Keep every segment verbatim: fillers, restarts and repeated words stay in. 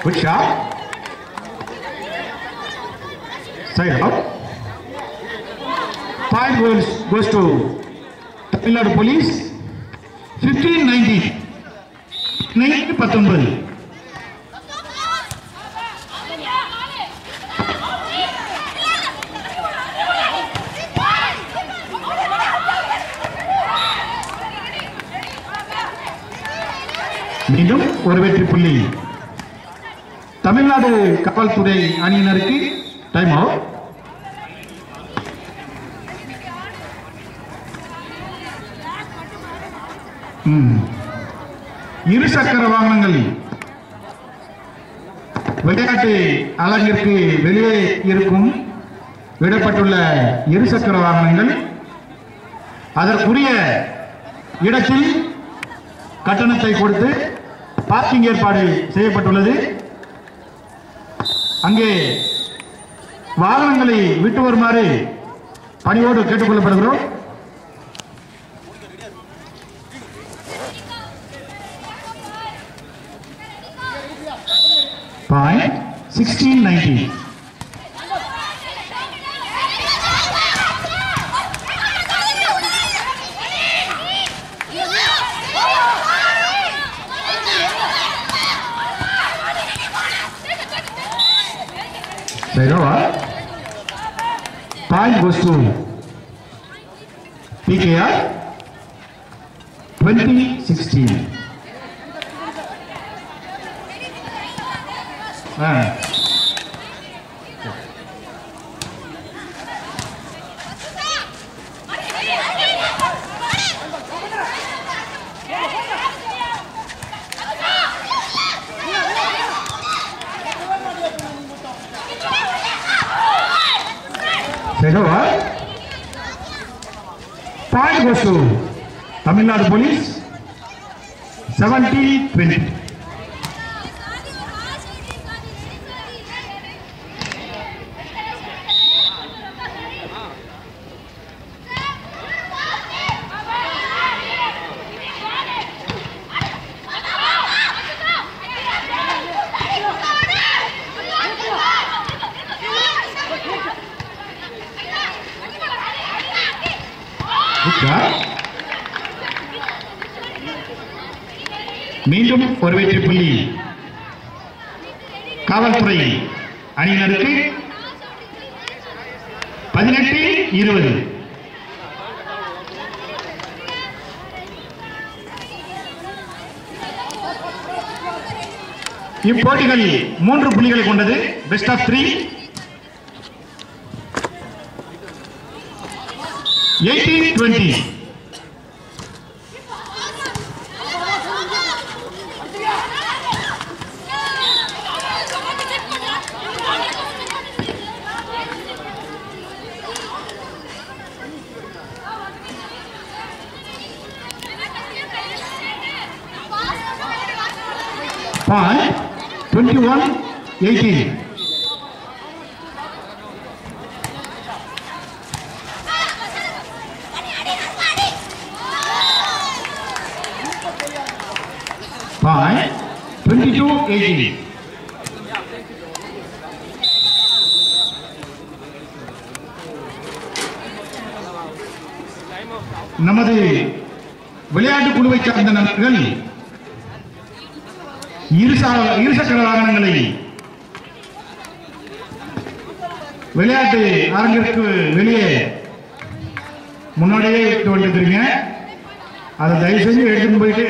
Good shot. Side out. Point goes, goes to Tamilnadu Police. fifteen nineteen. nineteen nineteen. மீண்டும் ஒரு வெற்றி புள்ளி தமிழ்நாடு காவல்துறை அணியினருக்கு. Time out. இருசக்கர வாகனங்கள் விளையாட்டு அரங்கிற்கு வெளியே இருக்கும் விடப்பட்டுள்ள இருசக்கர வாகனங்கள் அதற்குரிய இடத்தில் கட்டணத்தை கொடுத்து பார்க்கிங் ஏற்பாடு செய்யப்பட்டுள்ளது. அங்கே வாகனங்களை விட்டு வருமாறு பணியோடு கேட்டுக்கொள்ளப்படுகிறோம். Point sixteen nineteen. Point goes to P K R twenty sixteen. Ah. Point goes to Tamilnadu Police seventeen twenty. மீண்டும் ஒரு வெற்றி புள்ளி காவல்துறை அணியினருக்கு. பதினெட்டு இருபது. இப்போட்டிகள் மூன்று புள்ளிகளை கொண்டது. Best of three. Eighteen twenty. Point twenty-one eighteen. Point twenty-two eighteen. நமது விளையாட்டு குழுவை சார்ந்த நண்பர்கள் இருசக்கர வாகனங்களை விளையாட்டு அரங்கிற்கு வெளியே முன்னாடியே விட்டு வந்துருக்கீங்க. அதை தயவு செஞ்சு எடுத்துட்டு போயிட்டு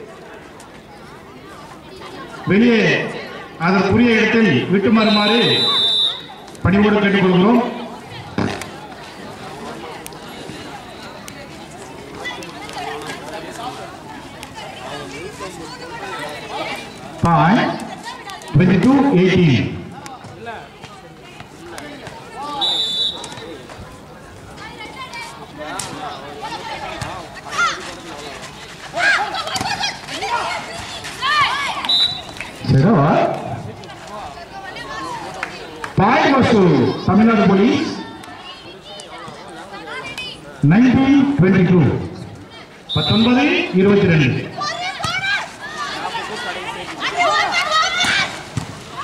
வெளியே அதற்குரிய இடத்தில் விட்டு மாறுமாறு பணிவோடு கேட்டுக்கொள்கிறோம். Point twenty-two eighteen. Point goes to Tamilnadu Police nineteen twenty-two. பத்தொன்பது இருபத்தி ரெண்டு.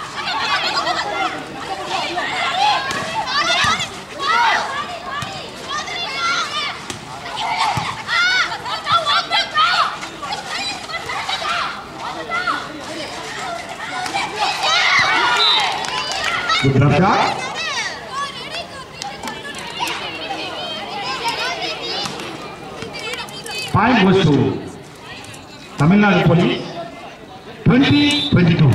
Good drop shot. Point goes to Tamilnadu Police. twenty twenty-two.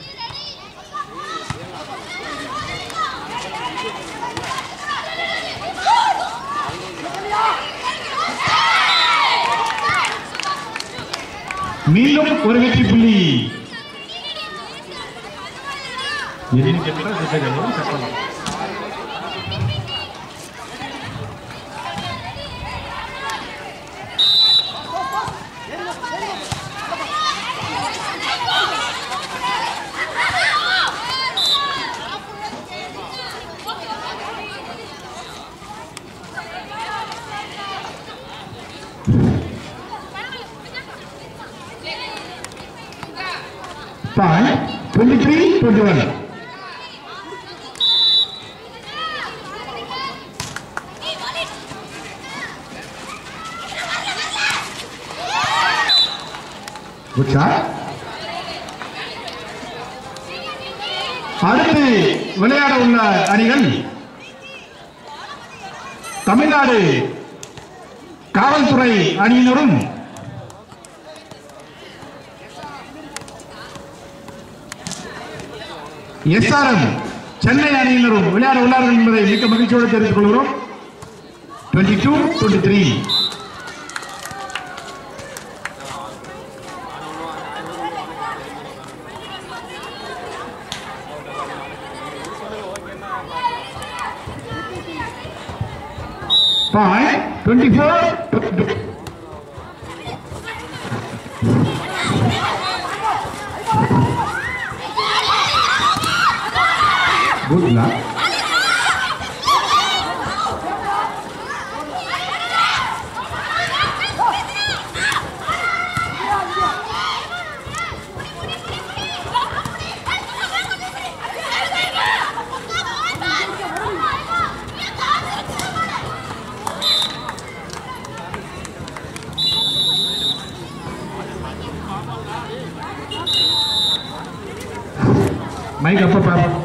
மீண்டும் ஒரு வெற்றி புள்ளி. Point twenty-three twenty-one. Good shot. அடுத்து விளையாட உள்ள அணிகள் தமிழ்நாடு காவல்துறை அணியினரும் S R M சென்னை அணியினரும் விளையாட உள்ளார்கள் என்பதை மிக்க மகிழ்ச்சியோடு தெரிவித்துக் கொள்கிறோம். twenty-two twenty-three. Point twenty-four twenty-two. Good luck. Mic up, up, up.